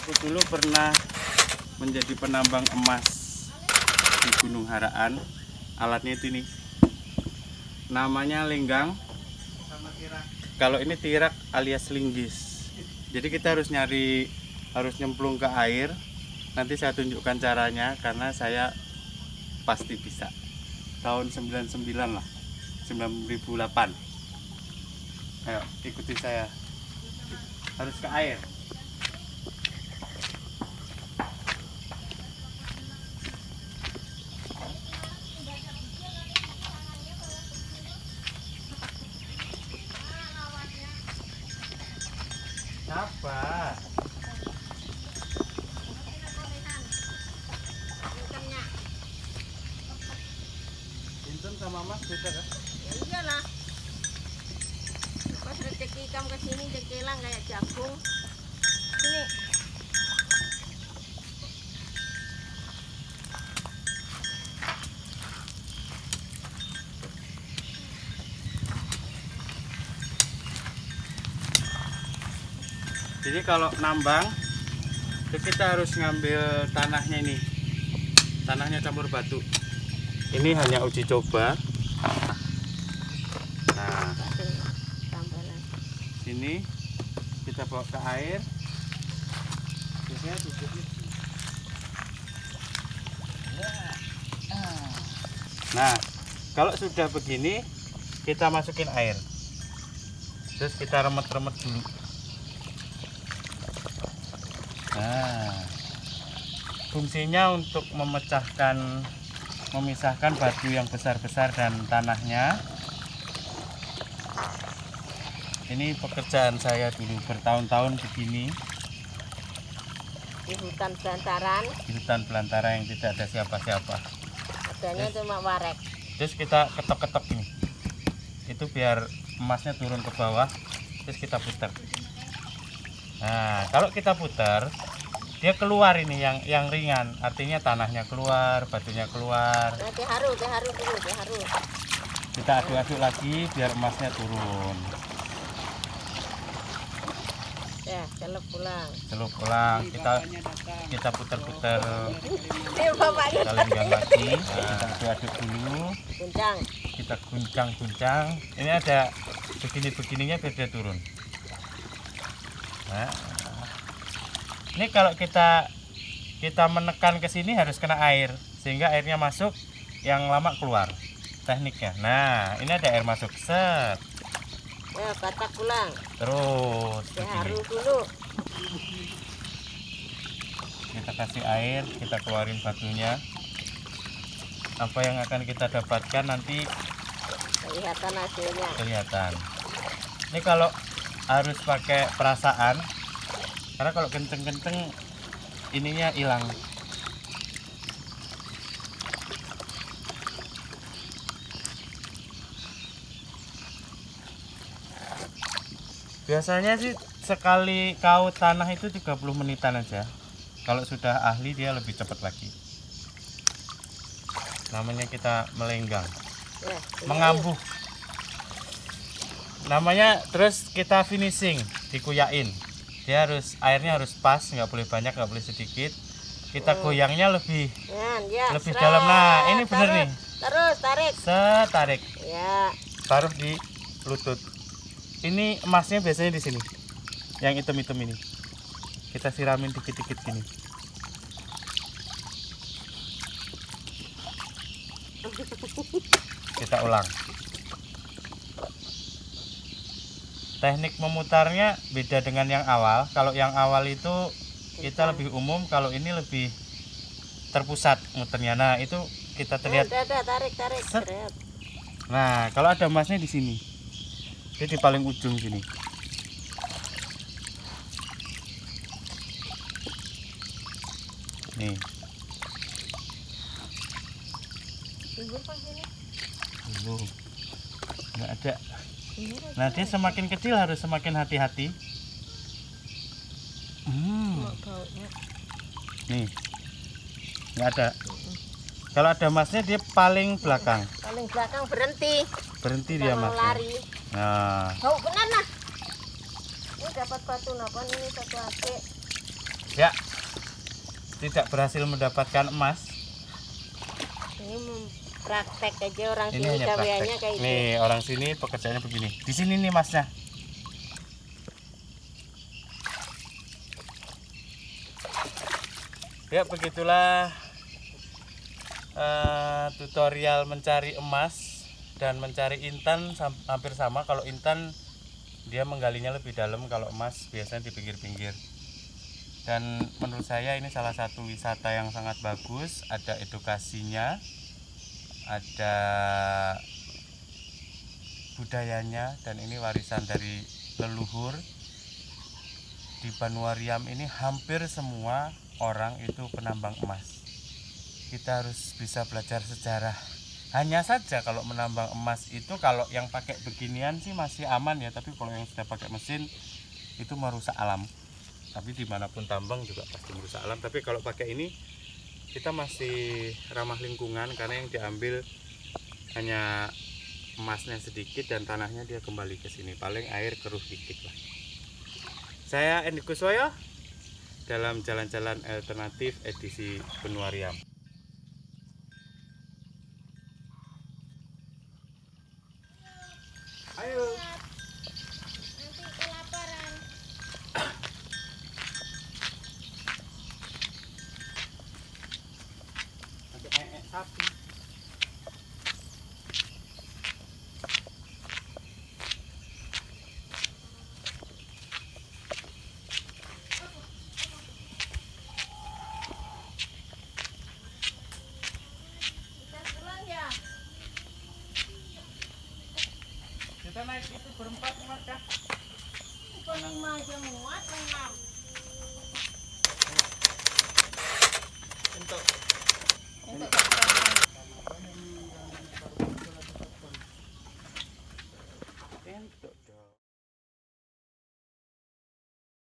Aku dulu pernah menjadi penambang emas di Gunung Haraan. Alatnya itu nih, namanya lenggang. Kalau ini tirak alias linggis. Jadi kita harus nyemplung ke air. Nanti saya tunjukkan caranya karena saya pasti bisa. Tahun 99 lah, 2008. Ayo ikuti saya. Harus ke air. Apa? Inten sama Mas beda kan? Ya iyalah. Pas rezeki kamu ke sini cekelang kayak jagung. Sini. Jadi kalau nambang itu kita harus ngambil tanahnya ini. Tanahnya campur batu. Ini hanya uji coba. Nah, sini kita bawa ke air. Biasanya duduknya. Nah, kalau sudah begini kita masukin air. Terus kita remet-remet dulu. Nah, fungsinya untuk memisahkan batu yang besar-besar dan tanahnya. Ini pekerjaan saya dulu bertahun-tahun begini Di hutan belantaran. di hutan belantara yang tidak ada siapa-siapa. Adanya cuma warek. Terus kita ketok-ketok ini, itu biar emasnya turun ke bawah. Terus kita putar. Nah, kalau kita putar, dia keluar ini yang ringan, artinya tanahnya keluar, batunya keluar. Nah, diharu dulu, diharu. Kita aduk-aduk lagi biar emasnya turun. Ya, celup pulang. Celup pulang, kita putar-putar Ini bapaknya kita lenggang lagi. Kita aduk-aduk dulu, guncang. kita guncang-guncang. Ini ada begini-begininya biar dia turun. Nah, ini kalau kita menekan ke sini harus kena air sehingga airnya masuk, yang lama keluar. Tekniknya. Nah, ini ada air masuk. Set. Ya, batak pulang. Terus Diharu begini. dulu. Kita kasih air, kita keluarin batunya. Apa yang akan kita dapatkan nanti Kelihatan hasilnya. kelihatan. Ini kalau harus pakai perasaan, karena kalau kenceng-kenceng ininya hilang. Biasanya sih sekali kaut tanah itu 30 menitan aja. Kalau sudah ahli dia lebih cepat lagi. Namanya kita melenggang, Ya, mengambuh. Namanya. Terus kita finishing, dikuyain. Dia airnya harus pas, nggak boleh banyak, nggak boleh sedikit. Kita goyangnya lebih ya, lebih seret. dalam. Nah, ini bener nih. Terus tarik. Tarik, Ya, taruh di lutut. Ini emasnya biasanya di sini, yang hitam-hitam ini. Kita siramin dikit-dikit gini. Kita ulang. Teknik memutarnya beda dengan yang awal. Kalau yang awal itu kita lebih umum, kalau ini lebih terpusat muternya. Nah, itu kita terlihat. udah, tarik. Set. Seret. Nah, kalau ada emasnya di sini. Dia di paling ujung sini. Nih. Tunggu pas ini. Dulu. Nggak ada. Nah, dia semakin kecil harus semakin hati-hati. Nih. Nggak ada. Kalau ada emasnya dia paling belakang. Paling belakang berhenti. Berhenti dia Kalau emasnya. lari. Nah, Bau benar nah. Ini dapat batu napan ini satu ake. Ya, tidak berhasil mendapatkan emas. Ini praktek aja orang Ini sini hanya gaweannya praktek. kayak itu. Nih orang sini pekerjaannya begini. Di sini nih masnya. Ya begitulah tutorial mencari emas dan mencari intan hampir sama. Kalau intan dia menggalinya lebih dalam, kalau emas biasanya di pinggir-pinggir. Dan menurut saya ini salah satu wisata yang sangat bagus, ada edukasinya, ada budayanya, dan ini warisan dari leluhur. Di Banuariam ini hampir semua orang itu penambang emas. Kita harus bisa belajar sejarah. Hanya saja kalau menambang emas itu, kalau yang pakai beginian sih masih aman ya, tapi kalau yang sudah pakai mesin itu merusak alam. Tapi dimanapun tambang juga pasti merusak alam. Tapi kalau pakai ini kita masih ramah lingkungan, karena yang diambil hanya emasnya sedikit dan tanahnya dia kembali ke sini. Paling air keruh dikit lah. Saya Endi Kuswoyo dalam jalan-jalan alternatif edisi Banuariam. Ayo. Nanti kelaparan. Pakai sapi. Kita pulang ya. Kita naik itu berempat muat kah? Kok 5 aja muat, 6. Untuk Untuk